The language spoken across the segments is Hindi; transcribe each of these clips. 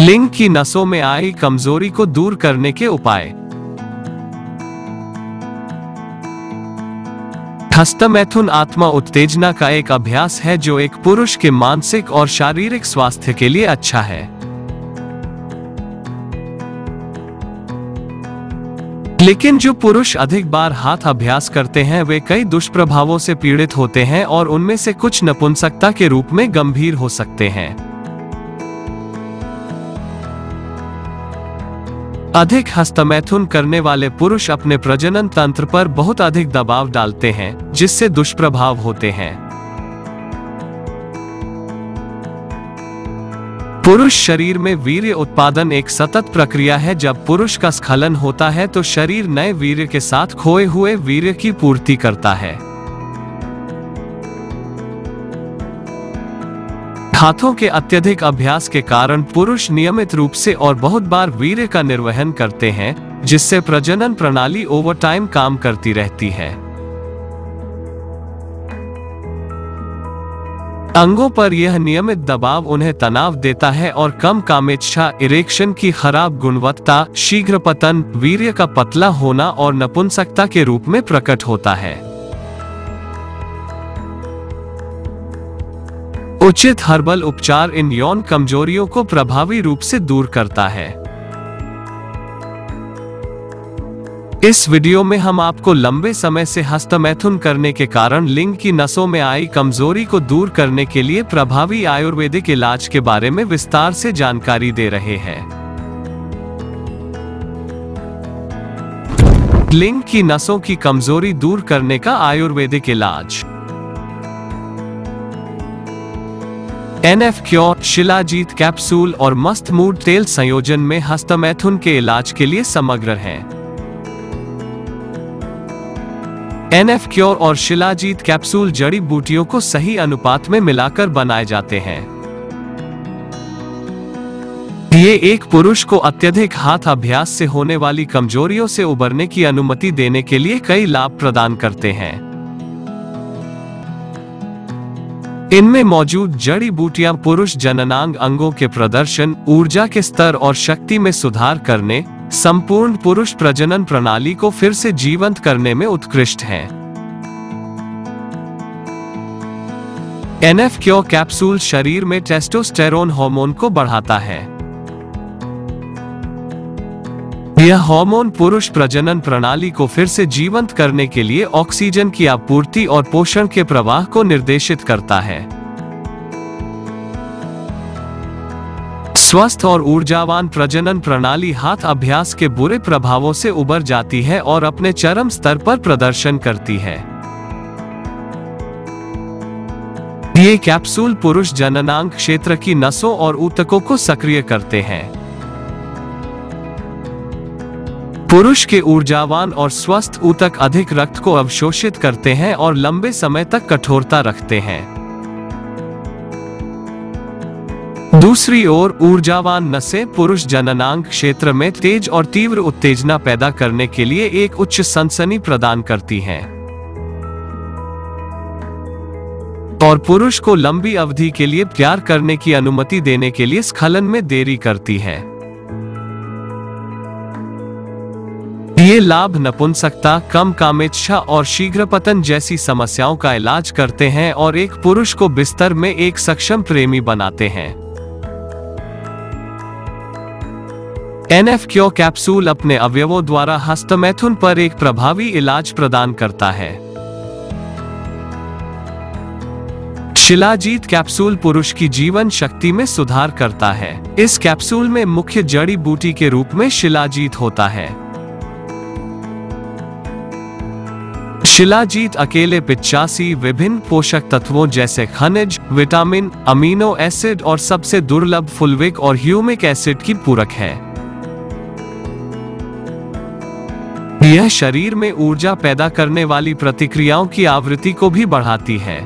लिंग की नसों में आई कमजोरी को दूर करने के उपाय। हस्तमैथुन आत्मा उत्तेजना का एक अभ्यास है जो एक पुरुष के मानसिक और शारीरिक स्वास्थ्य के लिए अच्छा है। लेकिन जो पुरुष अधिक बार हाथ अभ्यास करते हैं वे कई दुष्प्रभावों से पीड़ित होते हैं और उनमें से कुछ नपुंसकता के रूप में गंभीर हो सकते हैं। अधिक हस्तमैथुन करने वाले पुरुष अपने प्रजनन तंत्र पर बहुत अधिक दबाव डालते हैं, जिससे दुष्प्रभाव होते हैं। पुरुष शरीर में वीर्य उत्पादन एक सतत प्रक्रिया है। जब पुरुष का स्खलन होता है तो शरीर नए वीर्य के साथ खोए हुए वीर्य की पूर्ति करता है। हाथों के अत्यधिक अभ्यास के कारण पुरुष नियमित रूप से और बहुत बार वीर्य का निर्वहन करते हैं, जिससे प्रजनन प्रणाली ओवरटाइम काम करती रहती है। अंगों पर यह नियमित दबाव उन्हें तनाव देता है और कम कामेच्छा, इरेक्शन की खराब गुणवत्ता, शीघ्र पतन, वीर्य का पतला होना और नपुंसकता के रूप में प्रकट होता है। उचित हर्बल उपचार इन यौन कमजोरियों को प्रभावी रूप से दूर करता है। इस वीडियो में हम आपको लंबे समय से हस्तमैथुन करने के कारण लिंग की नसों में आई कमजोरी को दूर करने के लिए प्रभावी आयुर्वेदिक इलाज के बारे में विस्तार से जानकारी दे रहे हैं। लिंग की नसों की कमजोरी दूर करने का आयुर्वेदिक इलाज। NF क्योर, शिलाजीत कैप्सूल और मस्त मूड तेल संयोजन में हस्तमैथुन के इलाज के लिए समग्र हैं। NF क्योर और शिलाजीत कैप्सूल जड़ी बूटियों को सही अनुपात में मिलाकर बनाए जाते हैं। ये एक पुरुष को अत्यधिक हाथ अभ्यास से होने वाली कमजोरियों से उबरने की अनुमति देने के लिए कई लाभ प्रदान करते हैं। इनमें मौजूद जड़ी बूटियां पुरुष जननांग अंगों के प्रदर्शन, ऊर्जा के स्तर और शक्ति में सुधार करने, संपूर्ण पुरुष प्रजनन प्रणाली को फिर से जीवंत करने में उत्कृष्ट हैं। NF क्योर कैप्सूल शरीर में टेस्टोस्टेरोन हार्मोन को बढ़ाता है। यह हार्मोन पुरुष प्रजनन प्रणाली को फिर से जीवंत करने के लिए ऑक्सीजन की आपूर्ति और पोषण के प्रवाह को निर्देशित करता है। स्वस्थ और ऊर्जावान प्रजनन प्रणाली हाथ अभ्यास के बुरे प्रभावों से उबर जाती है और अपने चरम स्तर पर प्रदर्शन करती है। ये कैप्सूल पुरुष जननांग क्षेत्र की नसों और ऊतकों को सक्रिय करते हैं। पुरुष के ऊर्जावान और स्वस्थ ऊतक अधिक रक्त को अवशोषित करते हैं और लंबे समय तक कठोरता रखते हैं। दूसरी ओर ऊर्जावान नसें पुरुष जननांग क्षेत्र में तेज और तीव्र उत्तेजना पैदा करने के लिए एक उच्च सनसनी प्रदान करती हैं और पुरुष को लंबी अवधि के लिए प्यार करने की अनुमति देने के लिए स्खलन में देरी करती है। ये लाभ नपुंसकता, कम कामेच्छा और शीघ्र पतन जैसी समस्याओं का इलाज करते हैं और एक पुरुष को बिस्तर में एक सक्षम प्रेमी बनाते हैं। NF क्योर कैप्सूल अपने अवयवों द्वारा हस्तमैथुन पर एक प्रभावी इलाज प्रदान करता है। शिलाजीत कैप्सूल पुरुष की जीवन शक्ति में सुधार करता है। इस कैप्सूल में मुख्य जड़ी बूटी के रूप में शिलाजीत होता है। शिलाजीत अकेले 85 विभिन्न पोषक तत्वों जैसे खनिज, विटामिन, अमीनो एसिड और सबसे दुर्लभ फुल्विक और ह्यूमिक एसिड की पूरक है। यह शरीर में ऊर्जा पैदा करने वाली प्रतिक्रियाओं की आवृत्ति को भी बढ़ाती है।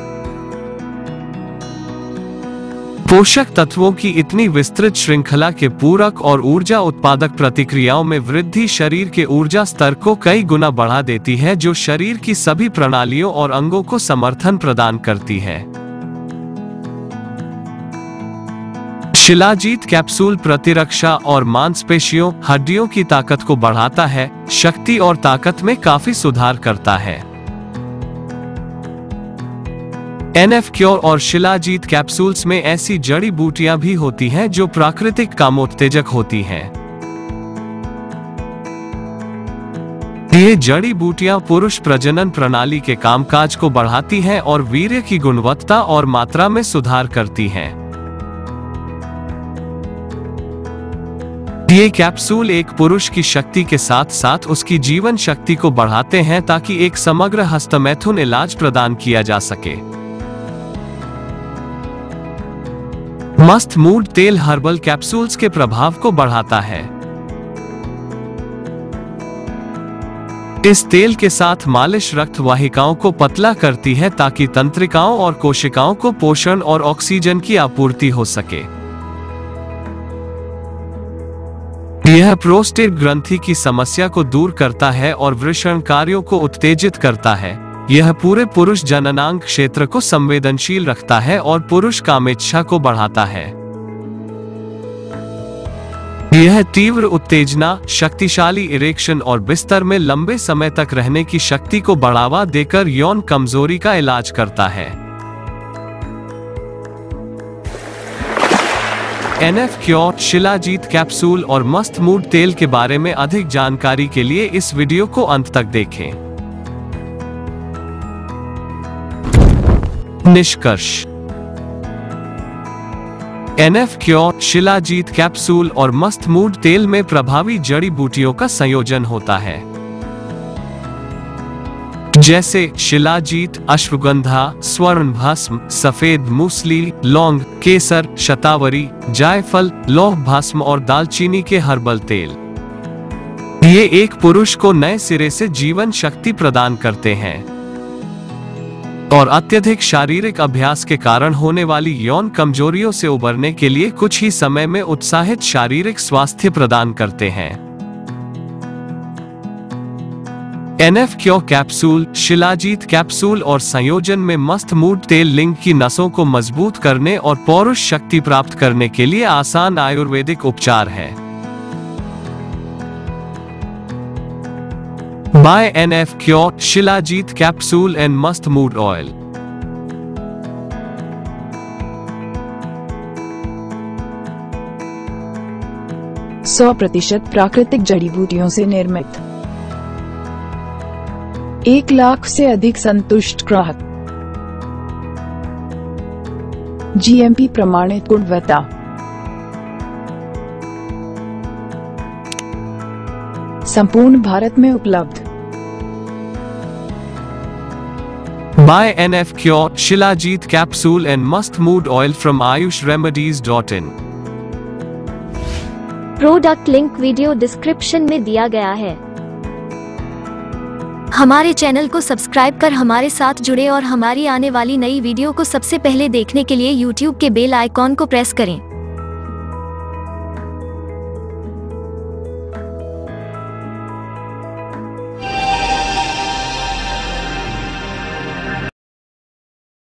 पोषक तत्वों की इतनी विस्तृत श्रृंखला के पूरक और ऊर्जा उत्पादक प्रतिक्रियाओं में वृद्धि शरीर के ऊर्जा स्तर को कई गुना बढ़ा देती है, जो शरीर की सभी प्रणालियों और अंगों को समर्थन प्रदान करती है। शिलाजीत कैप्सूल प्रतिरक्षा और मांसपेशियों, हड्डियों की ताकत को बढ़ाता है, शक्ति और ताकत में काफी सुधार करता है। NF क्योर और शिलाजीत कैप्सूल्स में ऐसी जड़ी बूटियां भी होती हैं जो प्राकृतिक कामोत्तेजक होती हैं। ये जड़ी बूटियां पुरुष प्रजनन प्रणाली के कामकाज को बढ़ाती हैं और वीर्य की गुणवत्ता और मात्रा में सुधार करती हैं। ये कैप्सूल एक पुरुष की शक्ति के साथ साथ उसकी जीवन शक्ति को बढ़ाते हैं ताकि एक समग्र हस्तमैथुन इलाज प्रदान किया जा सके। मस्त मूड तेल हर्बल कैप्सूल्स के प्रभाव को बढ़ाता है। इस तेल के साथ मालिश रक्त वाहिकाओं को पतला करती है ताकि तंत्रिकाओं और कोशिकाओं को पोषण और ऑक्सीजन की आपूर्ति हो सके। यह प्रोस्टेट ग्रंथि की समस्या को दूर करता है और वृषण कार्यों को उत्तेजित करता है। यह पूरे पुरुष जननांग क्षेत्र को संवेदनशील रखता है और पुरुष कामेच्छा को बढ़ाता है। यह तीव्र उत्तेजना, शक्तिशाली इरेक्शन और बिस्तर में लंबे समय तक रहने की शक्ति को बढ़ावा देकर यौन कमजोरी का इलाज करता है। NF क्योर, शिलाजीत कैप्सूल और मस्त मूड तेल के बारे में अधिक जानकारी के लिए इस वीडियो को अंत तक देखें। निष्कर्ष: NF क्योर, शिलाजीत कैप्सूल और मस्त मूड तेल में प्रभावी जड़ी बूटियों का संयोजन होता है, जैसे शिलाजीत, अश्वगंधा, स्वर्ण भस्म, सफेद मूसली, लौंग, केसर, शतावरी, जायफल, लौह भस्म और दालचीनी के हर्बल तेल। ये एक पुरुष को नए सिरे से जीवन शक्ति प्रदान करते हैं और अत्यधिक शारीरिक अभ्यास के कारण होने वाली यौन कमजोरियों से उबरने के लिए कुछ ही समय में उत्साहित शारीरिक स्वास्थ्य प्रदान करते हैं। NF cure capsule, shilajit capsule और संयोजन में मस्त मूड तेल लिंग की नसों को मजबूत करने और पौरुष शक्ति प्राप्त करने के लिए आसान आयुर्वेदिक उपचार है। Buy NF cure, shilajit capsule and Mast mood oil. सौ प्रतिशत प्राकृतिक जड़ी बूटियों से निर्मित, 1 लाख से अधिक संतुष्ट ग्राहक, GMP प्रमाणित गुणवत्ता, संपूर्ण भारत में उपलब्ध। Buy NF cure, shilajit capsule and Mast mood oil from ayushRemedies.in। Product link video description में दिया गया है। हमारे चैनल को सब्सक्राइब कर हमारे साथ जुड़े और हमारी आने वाली नई वीडियो को सबसे पहले देखने के लिए YouTube के बेल आइकॉन को प्रेस करें।